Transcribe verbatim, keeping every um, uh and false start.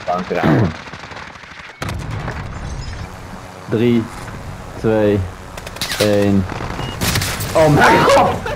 Kanker aan. drie, twee, één. Oh mijn god!